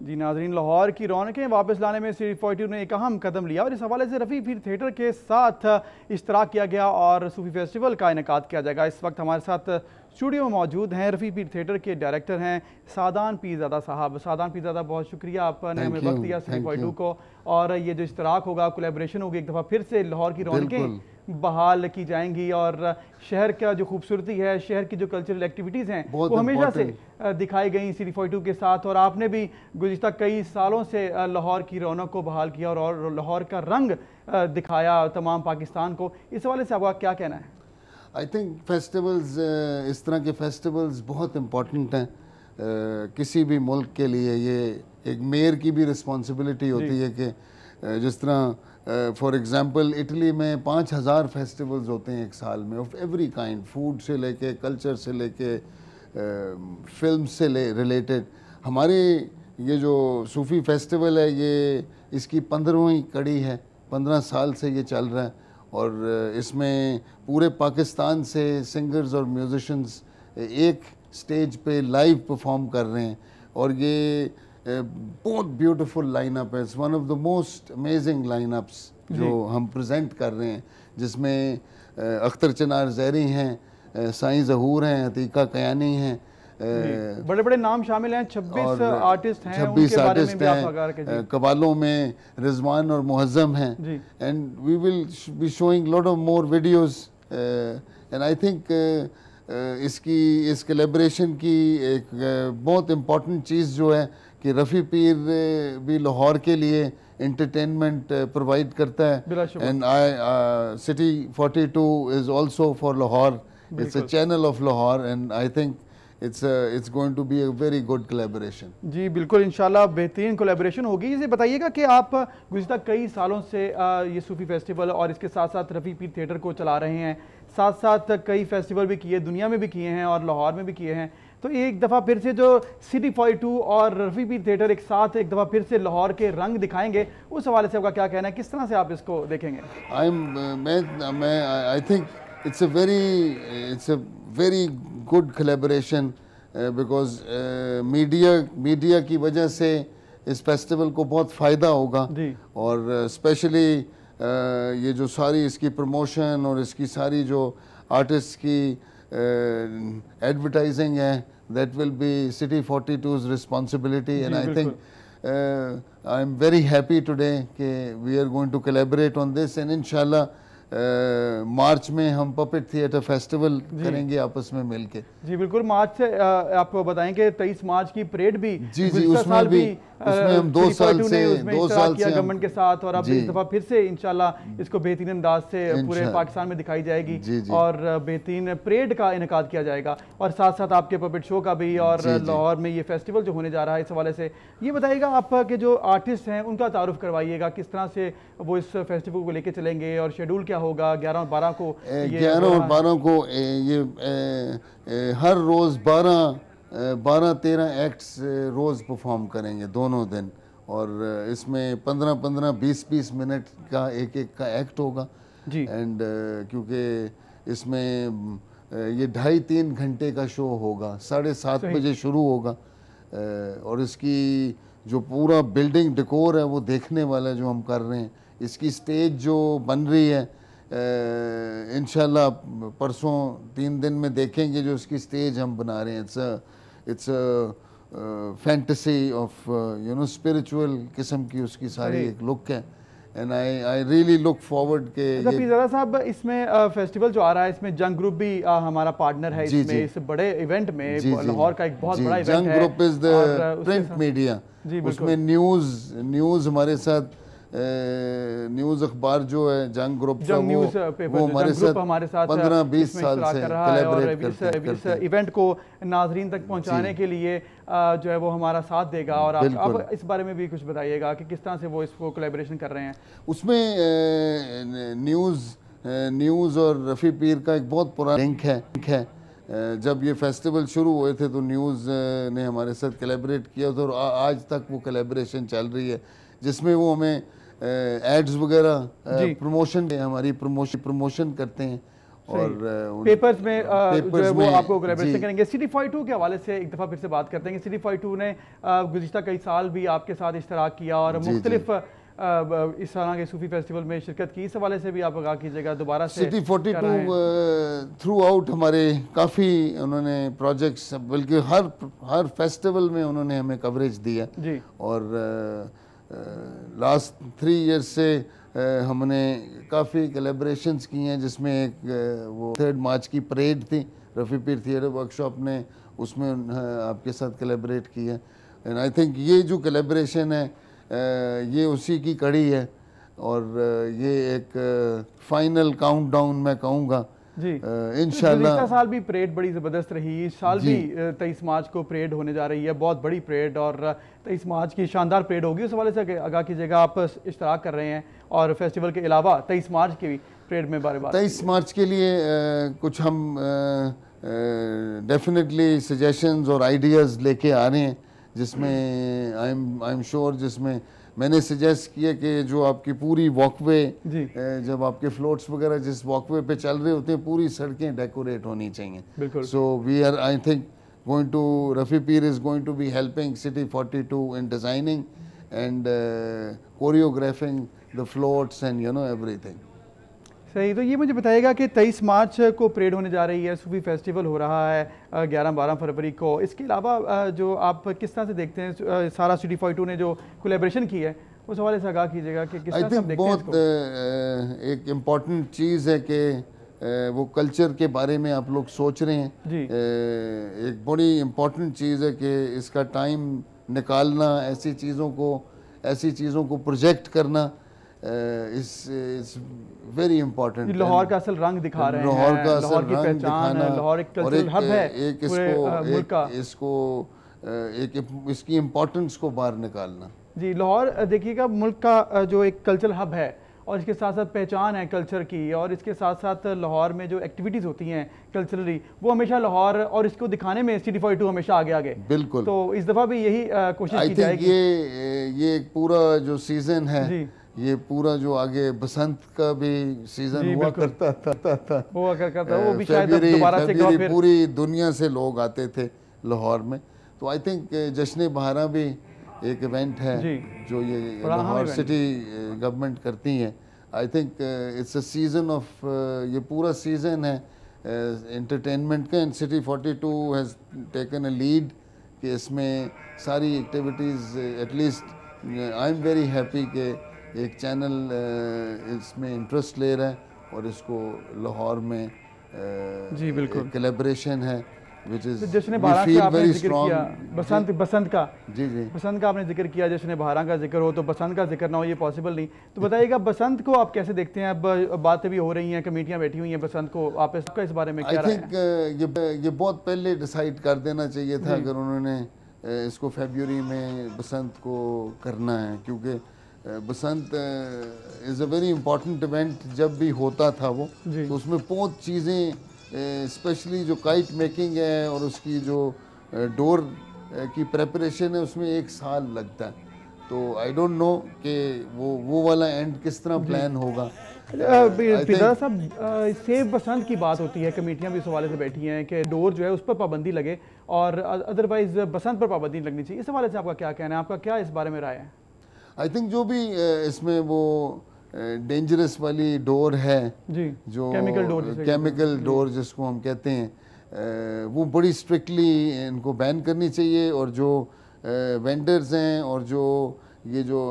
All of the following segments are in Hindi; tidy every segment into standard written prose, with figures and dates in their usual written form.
जी नाजरीन, लाहौर की रौनकें वापस लाने में सिटी 42 ने एक अहम कदम लिया और इस हवाले से रफ़ी पीर थिएटर के साथ इश्तराक किया गया और सूफी फेस्टिवल का इनेकाद किया जाएगा। इस वक्त हमारे साथ स्टूडियो में मौजूद हैं रफ़ी पीर थिएटर के डायरेक्टर हैं सादान पीरज़ादा साहब। सादान पीरज़ादा, बहुत शुक्रिया, आपने हमें वक्त दिया सिटी 42 को। और ये जो इश्तराक होगा, कोलैबोरेशन होगी, एक दफ़ा फिर से लाहौर की रौनकें बहाल की जाएंगी और शहर का जो खूबसूरती है, शहर की जो कल्चरल एक्टिविटीज़ हैं वो हमेशा से दिखाई गई सिटी 42 के साथ। और आपने भी गुज़िश्ता कई सालों से लाहौर की रौनक को बहाल किया और लाहौर का रंग दिखाया तमाम पाकिस्तान को। इस हवाले से आपका क्या कहना है? आई थिंक फेस्टिवल्स, इस तरह के फेस्टिवल्स बहुत इम्पॉर्टेंट हैं किसी भी मुल्क के लिए। ये एक मेयर की भी रिस्पॉन्सिबिलिटी होती है कि जिस तरह फॉर एग्ज़ाम्पल इटली में 5000 फेस्टिवल्स होते हैं एक साल में, ऑफ एवरी काइंड, फूड से लेके कल्चर से लेके फिल्म से रिलेटेड। हमारे ये जो सूफ़ी फेस्टिवल है, ये इसकी 15वीं कड़ी है, 15 साल से ये चल रहा है और इसमें पूरे पाकिस्तान से सिंगर्स और म्यूजिशंस एक स्टेज पे लाइव परफॉर्म कर रहे हैं और ये बहुत ब्यूटीफुल लाइनअप है। It's one of the most amazing lineups जो हम प्रेजेंट कर रहे हैं, जिसमें अख्तर चनार ज़हरी हैं, साईं ज़हूर हैं, अतीका कयानी हैं, बड़े बड़े नाम शामिल हैं। 26 आर्टिस्ट हैं, 26 आर्टिस्ट हैं। कवालों में रिजवान और मुहज़्ज़म हैं and we will be showing lot of more videos and I think इस कोलैबोरेशन की एक बहुत इम्पॉर्टेंट चीज़ जो है कि रफ़ी पीर भी लाहौर के लिए एंटरटेनमेंट प्रोवाइड करता है and city 42 is also for Lahore, it's a channel of Lahore and I think it's going to be a very good collaboration। जी बिल्कुल, इंशाल्लाह बेहतरीन कोलैबोरेशन होगी। इसे बताइएगा कि आप गुज़िश्ता कई सालों से ये सूफ़ी फेस्टिवल और इसके साथ साथ रफ़ी पीर थिएटर को चला रहे हैं, साथ साथ कई फेस्टिवल भी किए, दुनिया में भी किए हैं और लाहौर में भी किए हैं। तो एक दफ़ा फिर से जो सिटी 42 और रफ़ी पीर थिएटर एक साथ एक दफ़ा फिर से लाहौर के रंग दिखाएंगे, उस हवाले से आपका क्या कहना है? किस तरह से आप इसको देखेंगे? I think it's a very good collaboration because media की वजह से इस फेस्टिवल को बहुत फ़ायदा होगा और स्पेशली ये जो सारी इसकी प्रमोशन और इसकी सारी जो आर्टिस्ट की एडवर्टाइजिंग है, that will be City 42's responsibility and I think I'm very happy today कि we are going to collaborate on this and inshallah मार्च में हम पपेट थिएटर फेस्टिवल करेंगे आपस में मिलके। जी बिल्कुल, मार्च से आपको बताएं कि 23 मार्च की परेड भी उसमें हम 2 साल से गवर्नमेंट के साथ और अब इस दफा फिर से इंशाल्लाह इसको बेहतरीन अंदाज से पूरे पाकिस्तान में दिखाई जाएगी और बेहतरीन परेड का इनेकाद किया जाएगा और साथ साथ आपके पपेट शो का भी और लाहौर में ये फेस्टिवल जो होने जा रहा है। इस हवाले से ये बताइएगा, आपके जो आर्टिस्ट हैं उनका तारुफ करवाइएगा, किस तरह से वो इस फेस्टिवल को लेके चलेंगे और शेड्यूल क्या होगा? 11 और 12 को 11 और 12 को ये हर रोज़ 12-13 एक्ट्स रोज़ परफॉर्म करेंगे दोनों दिन और इसमें 15-15 20-20 मिनट का एक का एक्ट होगा जी। एंड क्योंकि इसमें ये 2.5-3 घंटे का शो होगा, 7:30 बजे शुरू होगा और इसकी जो पूरा बिल्डिंग डेकोर है वो देखने वाला जो हम कर रहे हैं, इसकी स्टेज जो बन रही है इंशाल्लाह परसों 3 दिन में देखेंगे जो इसकी स्टेज हम बना रहे हैं। इट्स फैंटेसी ऑफ स्पिरिचुअल किस्म की उसकी सारी एक लुक है and I really look forward के। ज़रा साहब, इसमें फेस्टिवल जो आ रहा है इसमें जंग ग्रुप भी हमारा पार्टनर है इसमें, इस बड़े इवेंट में लाहौर का एक बहुत बड़ा इवेंट है। Jang group is the print media, उसमें न्यूज़ हमारे साथ न्यूज़ अखबार जो है जंग ग्रुप का वो हमारे साथ 15-20 साल से कोलैबोरेट करते हैं। इस इवेंट को नाजरीन तक पहुंचाने के लिए जो है वो हमारा साथ देगा और आप इस बारे में भी कुछ बताइएगा कि किस तरह से वो इसको कोलैबोरेशन कर रहे हैं। उसमें न्यूज़ और रफ़ी पीर का एक बहुत पुराना लिंक है। जब ये फेस्टिवल शुरू हुए थे तो न्यूज़ ने हमारे साथ कोलैबोरेट किया था और आज तक वो कोलैबोरेशन चल रही है, जिसमें वो हमें एड्स वगैरह प्रमोशन हमारी प्रमोशन करते हैं और पेपर्स में जो है वो आपको कोलैबोरेशन करेंगे। सिटी 42 के हवाले से एक दफ़ा फिर से बात करते हैं कि सिटी 42 ने गुज़िश्ता कई साल भी आपके साथ इश्तराक किया और मुख्तलिफ इस तरह के सूफी फेस्टिवल में शिरकत की। इस हवाले से भी आप आगाह कीजिएगा दोबारा से। सिटी 42 थ्रू आउट हमारे काफ़ी उन्होंने प्रोजेक्ट्स, बल्कि हर फेस्टिवल में उन्होंने हमें कवरेज दिया जी। और लास्ट 3 ईयर्स से हमने काफ़ी कोलैबोरेशंस की हैं, जिसमें एक वो 3 मार्च की परेड थी, रफ़ी पीर थिएटर वर्कशॉप ने उसमें आपके साथ कोलैबोरेट की है। एंड आई थिंक ये जो कोलैबोरेशन है ये उसी की कड़ी है और ये एक फाइनल काउंटडाउन मैं कहूँगा जी। इंशाल्लाह पिछले साल भी परेड बड़ी ज़बरदस्त रही, इस साल भी 23 मार्च को परेड होने जा रही है, बहुत बड़ी परेड, और 23 मार्च की शानदार परेड होगी। उस हवाले से आगाह कीजिएगा, आप इश्तराक कर रहे हैं और फेस्टिवल के अलावा 23 मार्च की भी परेड में बारे बात। 23 मार्च के लिए कुछ हम डेफिनेटली सजेशंस और आइडियाज़ लेके आ रहे हैं, जिसमें आई एम श्योर जिसमें मैंने सजेस्ट किया कि जो आपकी पूरी वॉकवे, जब आपके फ्लोट्स वगैरह जिस वॉकवे पे चल रहे होते हैं, पूरी सड़कें डेकोरेट होनी चाहिए। So we are I think going to, Rafi Peer is going to be helping city 42 in designing and choreographing the floats and you know everything. सही, तो ये मुझे बताइएगा कि 23 मार्च को परेड होने जा रही है, सूफी फेस्टिवल हो रहा है 11-12 फरवरी को। इसके अलावा जो आप किस तरह से देखते हैं सारा सिटी 42 ने जो कोलैबोरेशन की है, उस हवाले से आगाह कीजिएगा कि किस तरह से आप देखते हैं इसको? बहुत एक इम्पॉर्टेंट चीज़ है कि वो कल्चर के बारे में आप लोग सोच रहे हैं जी। एक बड़ी इम्पॉर्टेंट चीज़ है कि इसका टाइम निकालना, ऐसी चीज़ों को प्रोजेक्ट करना इस वेरी इंपॉर्टेंट। लाहौर का असल रंग दिखा रहे हैं, लाहौर की पहचान है, लाहौर एक कल्चरल हब है इसकी इम्पोर्टेंस को बाहर निकालना जी। लाहौर देखिएगा मुल्क का जो एक कल्चरल हब है और इसके साथ साथ पहचान है कल्चर की, और इसके साथ साथ लाहौर में जो एक्टिविटीज़ होती हैं कल्चरली, वो हमेशा लाहौर और इसको दिखाने में सिटी 42 हमेशा आगे। बिल्कुल, तो इस दफ़ा भी यही कोशिश की जाएगी। ये पूरा जो सीज़न है, ये पूरा जो आगे बसंत का भी सीजन हुआ करता था वो भी शायद दोबारा से पूरी दुनिया से लोग आते थे लाहौर में। तो आई थिंक जश्न बहारा भी एक इवेंट है जो ये लाहौर सिटी गवर्नमेंट करती है। I think it's a season of, ये पूरा सीजन है एंटरटेनमेंट का, and city 42 has taken a lead कि इसमें सारी activities, at least I am very happy कि एक चैनल इसमें इंटरेस्ट ले रहा है और इसको लाहौर में जी बिल्कुल कोलैबोरेशन है विच इज़ जश्न बहारा का आपने जिक्र किया, बसंत का जी बसंत का आपने जिक्र किया, जश्न बहारा का जिक्र हो तो बसंत का जिक्र ना हो, ये पॉसिबल नहीं। तो बताइएगा बसंत को आप कैसे देखते हैं? अब बातें भी हो रही हैं, कमेटियाँ बैठी हुई हैं बसंत को, आप इसका इस बारे में क्या राय है? आई थिंक ये बहुत पहले डिसाइड कर देना चाहिए था अगर उन्होंने इसको फरवरी में बसंत को करना है, क्योंकि Basant is a very important event. जब भी होता था वो, तो उसमें बहुत चीज़ें, स्पेशली जो काइट मेकिंग है और उसकी जो डोर की प्रेपरेशन है, उसमें 1 साल लगता है। तो आई डोंट नो कि वो वाला एंड किस तरह प्लान होगा। पिता साहब, सेव बसंत की बात होती है, कमेटियाँ भी इस हवाले से बैठी हैं कि डोर जो है उस पर पाबंदी लगे और अदरवाइज बसंत पर पाबंदी लगनी चाहिए। इस हवाले से आपका क्या कहना है, आपका क्या इस बारे में राय है? आई थिंक जो भी इसमें वो डेंजरस वाली डोर है जी, जो केमिकल डोर जिसको हम कहते हैं, वो बड़ी स्ट्रिक्टली इनको बैन करनी चाहिए। और जो वेंडर्स हैं और जो ये जो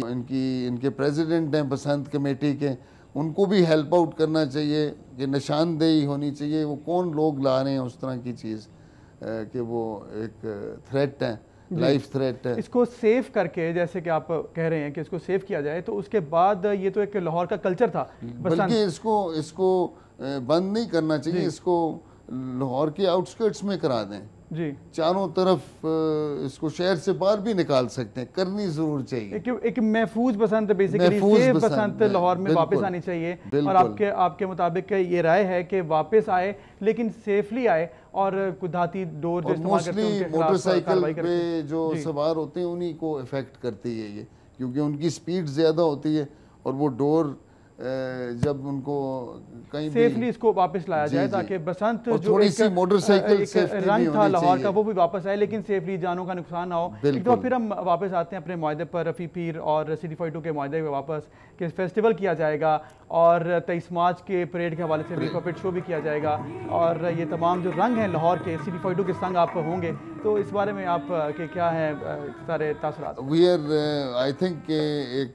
इनके प्रेसिडेंट हैं बसंत कमेटी के, उनको भी हेल्प आउट करना चाहिए कि निशानदेही होनी चाहिए वो कौन लोग ला रहे हैं उस तरह की चीज़ कि वो एक थ्रेट है, लाइफ थ्रेट है। इसको सेव करके, जैसे कि आप कह रहे हैं कि इसको सेव किया जाए, तो उसके बाद ये तो एक लाहौर का कल्चर था, बल्कि इसको बंद नहीं करना चाहिए, इसको लाहौर के आउटस्कर्ट्स में करा दें जी। चारों तरफ इसको शहर से बाहर भी निकाल सकते हैं, करनी जरूर चाहिए। एक महफूज बसंत, बेसिकली सेव बसंत लाहौर में वापस आनी चाहिए। और आपके मुताबिक ये राय है कि वापस आए लेकिन सेफली आए और कुदाती डोर जो इस्तेमाल करते हैं उनके खिलाफ मोटरसाइकिल पे जो सवार होते हैं उन्हीं को इफेक्ट करती है ये, क्योंकि उनकी स्पीड ज़्यादा होती है और वो डोर जब उनको कहीं सेफली इसको वापस लाया जाए ताकि बसंत जो थोड़ी सी मोटरसाइकिल रंग था लाहौर का वो भी वापस आए, लेकिन सेफली जानों का नुकसान ना हो। एक बार फिर हम वापस आते हैं अपने मुआहदे पर, रफ़ी पीर और सिटी 42 के मुआहदे पे वापस कि फेस्टिवल किया जाएगा और 23 मार्च के परेड के हवाले से भी पपेट शो भी किया जाएगा और ये तमाम जो रंग हैं लाहौर के सिटी 42 के संग आप होंगे, तो इस बारे में आप के क्या है सारे तासुरात? वी आर आई थिंक एक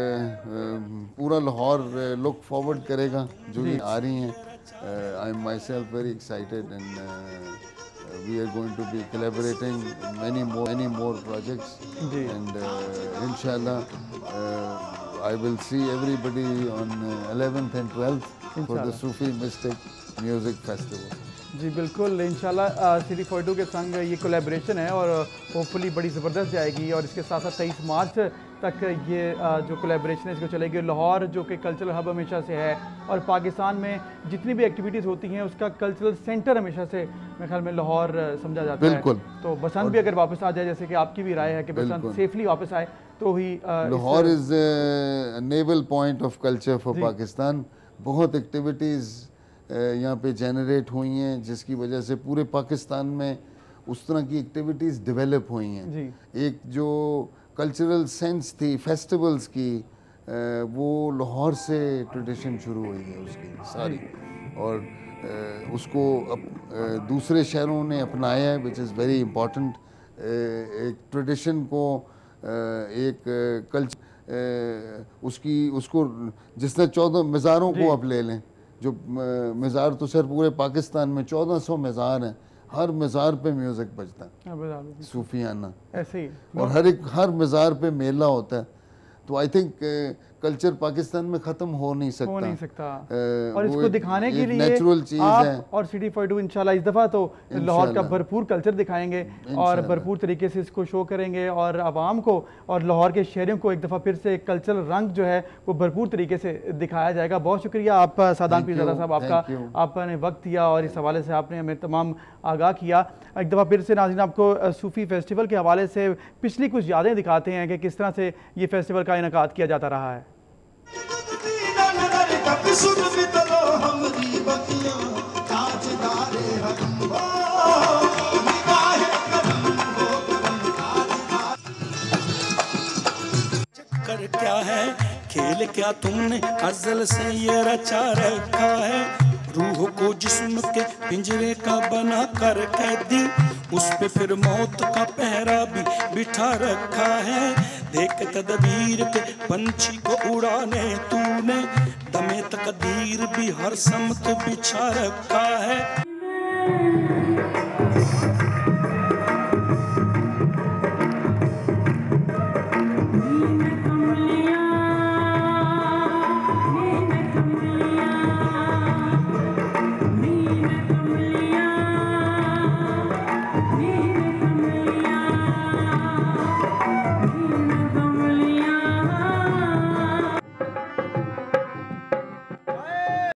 पूरा लाहौर लुक फॉरवर्ड करेगा जो भी आ रही हैं। I am myself very excited and we are going to be collaborating many more projects and inshallah I will see everybody on 11th and 12th for the Sufi Mystic Music Festival. जी बिल्कुल, इंशाल्लाह सिटी 42 के संग ये कोलैबोरेशन है और होपफुली बड़ी ज़बरदस्त जाएगी और इसके साथ साथ 23 मार्च तक ये जो कोलैबोरेशन है इसको चलेगी। लाहौर जो कि कल्चरल हब हमेशा से है और पाकिस्तान में जितनी भी एक्टिविटीज़ होती हैं उसका कल्चरल सेंटर हमेशा से मेरे ख्याल में लाहौर समझा जाता है। तो बसंत भी अगर वापस आ जाए, जैसे कि आपकी भी राय है कि बसंत सेफली वापस आए, तो ही Lahore is navel point of culture for Pakistan. बहुत एक्टिविटीज़ यहाँ पे जनरेट हुई हैं जिसकी वजह से पूरे पाकिस्तान में उस तरह की एक्टिविटीज़ डेवलप हुई हैं। एक जो कल्चरल सेंस थी फेस्टिवल्स की, वो लाहौर से ट्रेडिशन शुरू हुई है उसकी सारी, और उसको दूसरे शहरों ने अपनाया है, विच इज़ वेरी इम्पॉर्टेंट। एक ट्रेडिशन को एक कल्चर उसको जिस तरह 14 मज़ारों को आप ले लें, जो मज़ार तो सर पूरे पाकिस्तान में 1400 मज़ार हैं, हर मज़ार पे म्यूज़िक बजता है सूफियाना ऐसे ही, और हर मज़ार पे मेला होता है। तो आई थिंक कल्चर पाकिस्तान में ख़त्म हो नहीं सकता और इसको दिखाने के लिए नेचुरल चीज़ है। और सिटी 42 इंशाल्लाह इस दफ़ा तो लाहौर का भरपूर कल्चर दिखाएंगे और भरपूर तरीके से इसको शो करेंगे और आवाम को और लाहौर के शहरों को एक दफ़ा फिर से कल्चरल रंग जो है वो भरपूर तरीके से दिखाया जाएगा। बहुत शुक्रिया आप सादान पीरज़ादा साहब, आपने वक्त दिया और इस हवाले से आपने हमें तमाम आगाह किया। एक दफ़ा फिर से नाज़रीन आपको सूफ़ी फेस्टिवल के हवाले से पिछली कुछ यादें दिखाते हैं कि किस तरह से ये फेस्टिवल का इनेकाद किया जाता रहा है। चक्कर क्या है, खेल क्या तुमने अज़ल से ये रचा रखा है, रूह को जिस्म के पिंजरे का बना कर कैदी, उस पे फिर मौत का पहरा भी बिठा रखा है। देख तदबीर के पंछी को उड़ाने तूने दमे तकदीर भी हर समत बिछा रखा है।